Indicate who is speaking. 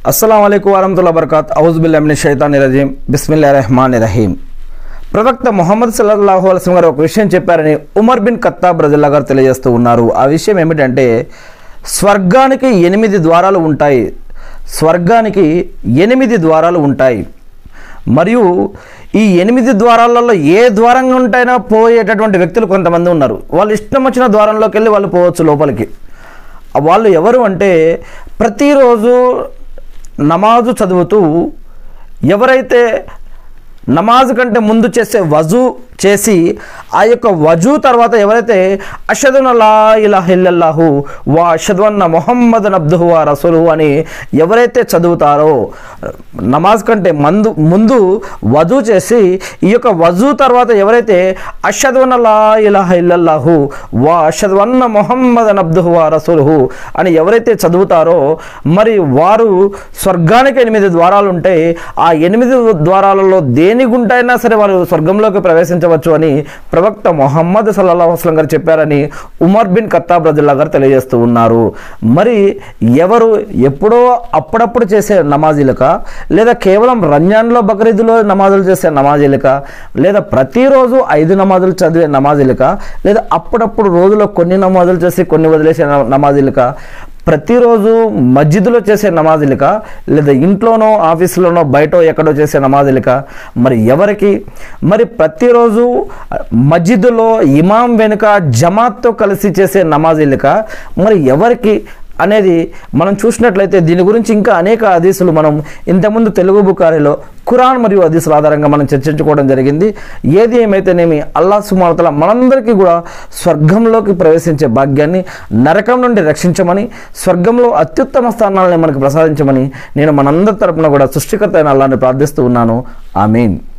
Speaker 1: अस्सलामुअलैकुम वरहमतुल्लाहि वबरकातुहू औज़ुबिल्लाहि मिनश शैतानिर रजीम बिस्मिल्लाहिर्रहमानिर रहीम। ప్రవక్త ముహమ్మద్ సల్లల్లాహు అలైహి వసల్లం గారు ఒక విషయం చెప్పారని ఉమర్ బిన్ ఖత్తాబ్ రజియల్లాహు గారు తెలియజేస్తూ ఉన్నారు. ఆ విషయం ఏమిటంటే స్వర్గానికి 8 ద్వారాలు ఉంటాయి. స్వర్గానికి 8 ద్వారాలు ఉంటాయి. మరియు ఈ 8 ద్వారాలలో ఏ ద్వారంగా ఉంటాయినా పోయేటటువంటి వ్యక్తులు కొంతమంది ఉన్నారు. వాళ్ళు ఇష్టం వచ్చిన ద్వారంలోకి వెళ్ళి వాళ్ళు పోవచ్చు లోపలికి. వాళ్ళు ఎవరు అంటే ప్రతిరోజు నమాజు చదువుతూ ఎవరైతే నమాజ్ కంటే ముందు చేసే వజూ చేసి ఆ యొక్క వజూ తర్వాత ఎవరైతే అషదు లా ఇలాహ ఇల్లల్లాహు వా అషదు అన్న ముహమ్మదన్ అబ్దుహు వా రసూలుహు అని ఎవరైతే చదువుతారో నమాజ్ కంటే ముందు వజూ చేసి ఈ యొక్క వజూ తర్వాత ఎవరైతే అషదు లా ఇలాహ ఇల్లల్లాహు వా అషదు అన్న ముహమ్మదన్ అబ్దుహు వా రసూలుహు అని ఎవరైతే చదువుతారో మరి వారు స్వర్గానికి 8 ద్వారాలు ఉంటాయి. ఆ 8 ద్వారాలలో దేని గుంటైనా సరే వారు స్వర్గంలోకి ప్రవేశించవచ్చు అని ప్రవక్త ముహమ్మద్ సల్లల్లాహు అలైహి వసల్లం గారు చెప్పారని ఉమర్ బిన్ ఖత్తాబ్ రజియల్లాహు గారు తెలియజేస్తూ ఉన్నారు. మరి ఎవరు ఎప్పుడో అప్పుడప్పుడు చేసే నమాజీలక, లేదా కేవలం రంజాన్లో బక్రీద్లో నమాజులు చేసే నమాజీలక, లేదా ప్రతిరోజు 5 నమాజులు చదివే నమాజీలక, లేదా అప్పుడప్పుడు రోజులో కొన్ని నమాజులు చేసి కొన్ని వదిలేసే నమాజీలక, ప్రతిరోజు మస్జిద్లో చేసే నమాజులక, లేదా ఇంట్లోనో ఆఫీసులోనో బయటో ఎక్కడో చేసే నమాజులక, మరి ఎవరికి? మరి ప్రతిరోజు మస్జిద్లో ఇమాం వెనుక జమాత్తో కలిసి చేసే నమాజులక, మరి ఎవరికి అనేది మనం చూసినట్లయితే దీని గురించి ఇంకా అనేక హదీసులు మనం ఇంతకుముందు తెలుగు బుఖారీలో ఖురాన్ మరియు హదీసుల ఆధారంగా మనం చర్చించుకోవడం జరిగింది. ఏది ఏమైతేనేమి అల్లాహ్ సుబ్హానహు వ తఆలా మనందరికీ కూడా స్వర్గంలోకి ప్రవేశించే భాగ్యాన్ని, నరకం నుండి రక్షించమని, స్వర్గంలో అత్యుత్తమ స్థానాలను మనకు ప్రసాదించమని నేను మనందరి తరపున కూడా సృష్టికర్త అయిన అల్లాహ్ని ప్రార్థిస్తూ ఉన్నాను. ఆమీన్.